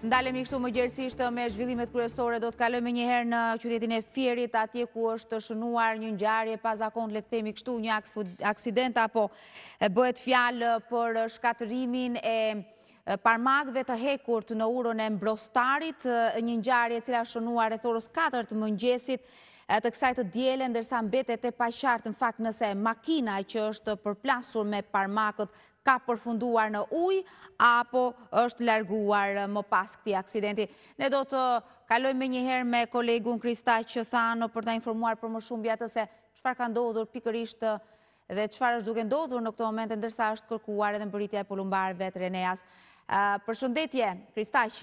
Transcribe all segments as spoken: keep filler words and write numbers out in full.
Ndalemi kështu më gjerësisht me zhvillimet kryesore, do të kalojmë njëherë në qytetin e Fierit, atje ku është shënuar një ngjarje pa zakon, le të themi kështu, një aksident apo bëhet fjalë për shkatërimin e parmakëve të hekurt në urën e Mbrostarit, një ngjarje e cila shënuar rreth orës katër të mëngjesit të kësaj të diele, ndërsa mbetet e paqartë në fakt nëse makina që është përplasur me parmakët ka përfunduar në ujë apo është larguar më pas këtij aksidenti. Ne do të kalojmë me njëherë me kolegun Kristaq Qethano për ta informuar për më shumë mbi atë se çfarë ka ndodhur pikërisht dhe çfarë është duke ndodhur në këtë moment, ndërsa është kërkuar edhe mbërritja e polumbarëve të Reneas. Uh, Përshëndetje, Kristaq.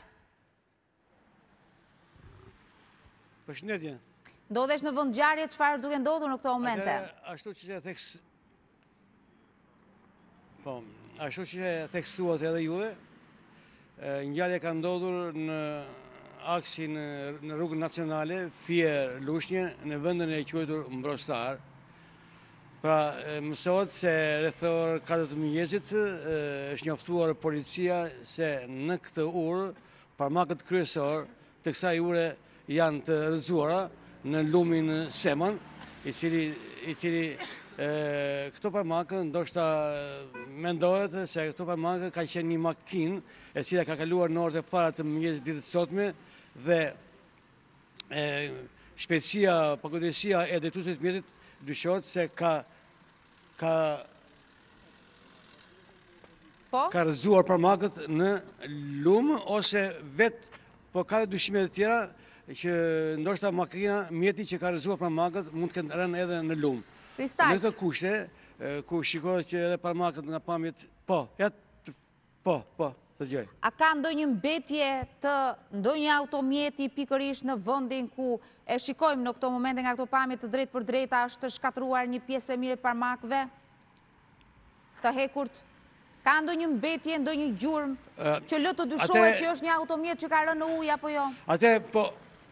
Përshëndetje. Ndodhesh në vend ngjarje, çfarë është duke ndodhur në këtë momente? Ashtu që e theks Po, ashtu që e theksuat edhe juve, ngjarja ka ndodhur në aksin në rrugën nacionale Fier-Lushnjë në vendin e quajtur Mbrostar. Pra, mësohet se rreth orë katër të mëngjesit është njoftuar policia se në këtë urë parmakët kryesor të kësaj ure janë të rrëzuara në lumin Seman, i cili i cili këto parmakë ndoshta mendohet se këto parmakë ka qenë një makinë e cila ka kaluar në orët e para të mëngjesit ditës sotme dhe shpejtësia, pakujdesja e drejtuesit të mjetit dyshohet se ka ka Po? ka rrëzuar parmakët në lum ose vetë, po ka dyshime të tjera që ndoshta makina mjeti që ka rrëzuar parmakët mund të kenë rënë edhe në lum. Kristaq. Në këtë kushte, ku shikohet që edhe parmakët nga pamjet, po, ja, po, po, të gjoj. A ka ndonjë mbetje të ndonjë automjeti pikërisht në vendin ku e shikojmë në këto momente nga këto pamje të drejtë për drejta është shkatruar një pjesë e mirë e parmakëve të hekurt? Ka ndonjë mbetje, ndonjë gjurmë që lë të dyshohet që është një automjet që ka rënë në ujë apo jo? Atë, po,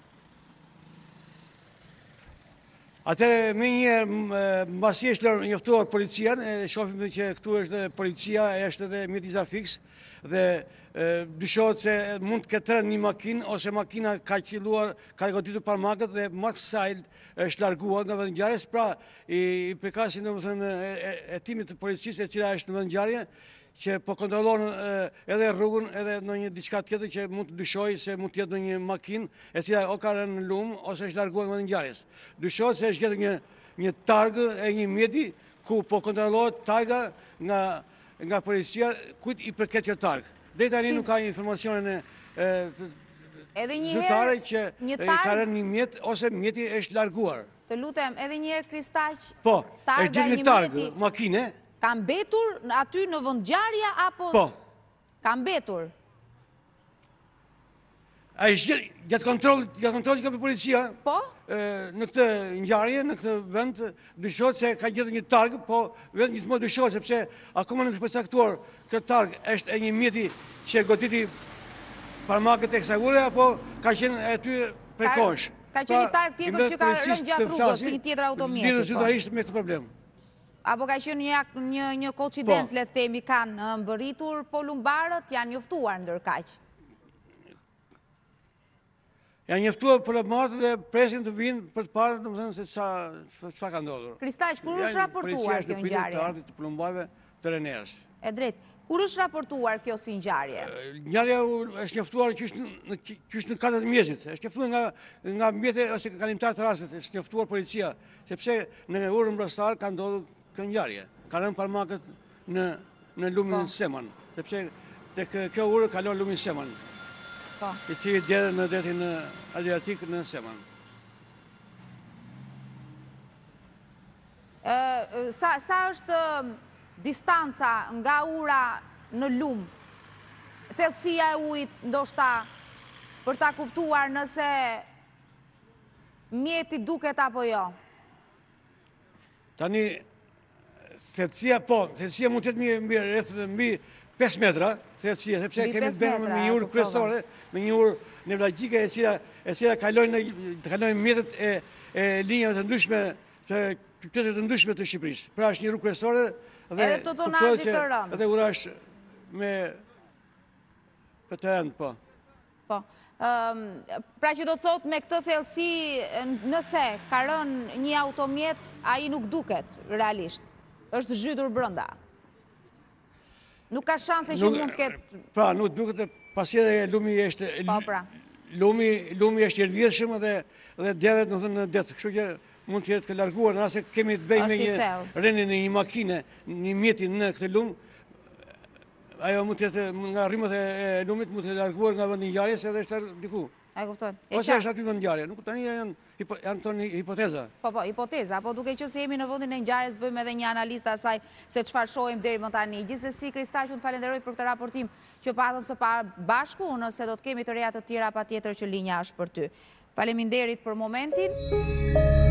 Atëre, me njerë, mbasi është njoftuar polician, shofim që këtu është policia, është edhe mjeti Zarfix, dhe dyshohet se mund të ketë rënë një makinë, ose makina ka qelluar, ka goditur parmakët dhe mas kësaj është larguar nga vend ngjarjes, pra i prekasin domethënë e timit të policisë e cila është në vend ngjarje, që po kontrollon edhe rrugën edhe ndonjë diçka tjetër që mund të dyshojë se mund të jetë ndonjë makinë e cila o ka rënë në lum ose është larguar nga ngjarjes. Dyshohet se është gjetur një një targë e një mjeti ku po kontrollohet targa nga nga policia kujt i përket kjo targë. Deri tani nuk ka informacionin e Edhe një zyrtare herë që ka rënë një mjet ose mjeti është larguar. Të lutem, edhe një herë Kristaq. Po, është gjetur një targë makine. Ka mbetur aty në vend ngjarje apo? Po. Ka mbetur. A është gjatë kontrollit, gjatë kontrollit ka për policia? Po? Në këtë ngjarje, në këtë vend, dyshohet se ka gjetur një targë, po vetëm gjithmonë dyshohet sepse akoma nuk është përcaktuar këtë targë është e një mjeti që goditi parmakët e kësaj ure apo ka qenë aty prekosh. Ka qenë një targë tjetër që ka rënë gjatë rrugës si një tjetër automjeti. Lidhur zyrtarisht me këtë problem. Apo ka qenë një, një, një koincidencë, le të themi, kanë mbërritur polumbarët, janë njoftuar ndërkaq. Janë njoftuar polumbarët dhe presin të vinë për të parë, domethënë se sa çfarë ka ndodhur. Kristaq, kur është raportuar kjo ngjarje? Policia është të polumbarëve të Reneas. E drejtë. Kur është raportuar kjo si ngjarje? Ngjarja është njoftuar qysh në qysh në katër të mëngjesit. Është njoftuar nga nga mjete ose kalimtar të rastit, është njoftuar policia, sepse në urën Mbrostar ka ndodhur kjo ngjarje. Ka rënë parmakët në në lumin Seman, sepse tek kjo urë kalon lumin Seman. Po. I cili derdhet në detin Adriatik në Seman. Ë sa sa është distanca nga ura në lum? Thellësia e ujit ndoshta për ta kuptuar nëse mjeti duket apo jo. Tani thellësia po, thellësia mund të jetë mbi rreth mbi pesë metra, thellësia, sepse kemi të bëjmë me një urë kryesore, me një urë nevragjike e cila e cila kalojnë kalojnë mjetet e e linjave të ndryshme të qyteteve të ndryshme të Shqipërisë. Pra është një rrugë kryesore dhe edhe të tonazhit të rëndë. Edhe urash me për të rëndë, po. Po. Pra që do të thot me këtë thellësi, nëse ka rënë një automjet, ai nuk duket realisht. Është zhytur brenda. Nuk ka shanse që mund të ketë... Pra, nuk duket, pasi edhe lumi është... Po, pra. Lumi, lumi është i rrjedhshëm dhe dhe derdhet në në det, kështu që mund të jetë të larguar, nëse kemi të bëjmë me një rënje në një makine, një mjeti në këtë lum, ajo mund të jetë nga rrymët e lumit mund të jetë larguar nga vendi i ngjarjes edhe është diku. E kupton. Ose është aty vendi i ngjarjes, nuk tani janë janë tonë hipoteza. Po po, hipoteza, po duke qenë se jemi në vendin e ngjarjes bëjmë edhe një analizë të asaj se çfarë shohim deri më tani. Gjithsesi Kristaq, unë falenderoj për këtë raportim që patëm së bashku, nëse do të kemi të reja të tjera patjetër që linja është për ty. Faleminderit për momentin.